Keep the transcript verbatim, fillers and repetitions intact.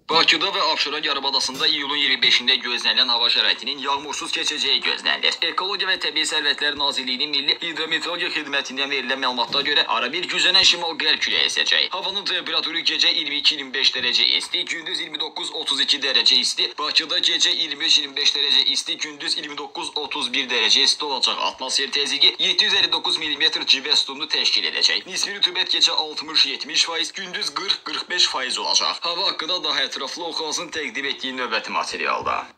Bakıda və Abşeron yarımadasında iyulun iyirmi beşində gözlənilən hava şəraitinin yağmursuz keçəcəyi gözlənilir. Ekologiya və Təbii Sərvətlər Nazirliyinin Milli Hidrometeorologiya Xidmətindən verilən məlumata görə arabir güclənən şimal-qərb küləyi əsəcək. Havanın temperaturu gecə iyirmi iki iyirmi beş dərəcə isti, gündüz iyirmi doqquz otuz iki dərəcə isti. Bakıda gecə iyirmi üç iyirmi beş dərəcə isti, gündüz iyirmi doqquz otuz bir dərəcə isti olacaq. Atmosfer təzyiqi yeddi yüz əlli doqquz millimetr civə sütununu təşkil edəcək. Nisbi rütubət gecə altmış yetmiş faiz, gündüz qırx qırx beş faiz olacaq. Hava haqqında daha ətraflı oxumasını təqdim etdiyi növbəti materialda.